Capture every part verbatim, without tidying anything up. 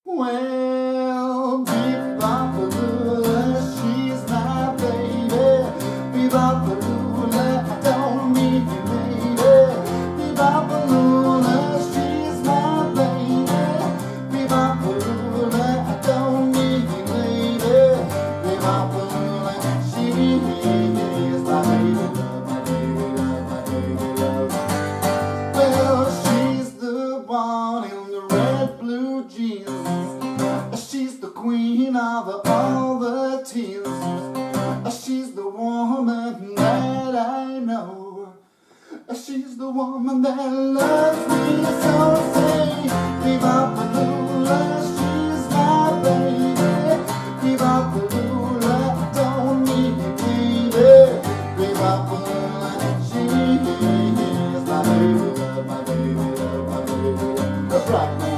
Well, Be-Bop-a-Lula, she's my baby. Be-Bop-a-Lula, I don't need you, lady. Be-Bop-a-Lula, she's my baby. Be-Bop-a-Lula, I don't need you, lady. Be-Bop-a-Lula, she's my baby love, my baby love, my baby love. Well, she's the one in the red blue jeans. She's the queen of all the teens. She's the woman that I know. She's the woman that loves me. So say, Be-Bop-a-Lula, she's my baby. Be-Bop-a-Lula, I don't need you, baby. Be-Bop-a-Lula, she's my baby love, my baby love, my baby love. That's right now.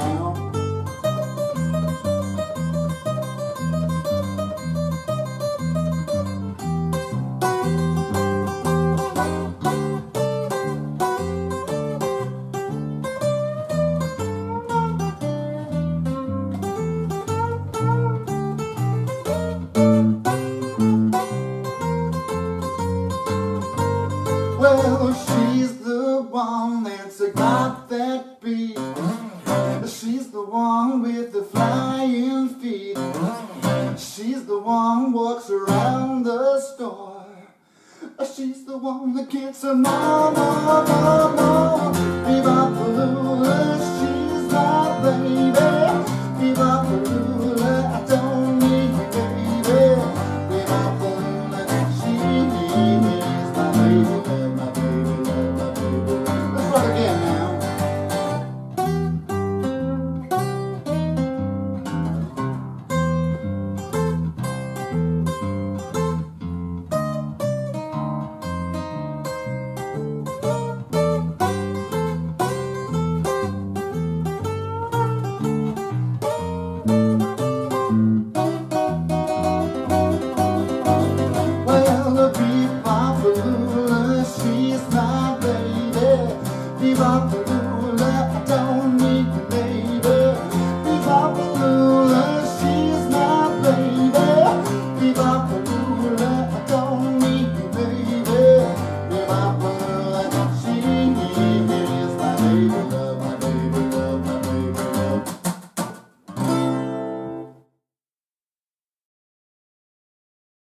Well, she's the one that's got that beat. She's the one with the flying feet. She's the one who walks around the store. She's the one that gets a more, more, more, more. Be-Bop-a-Lula.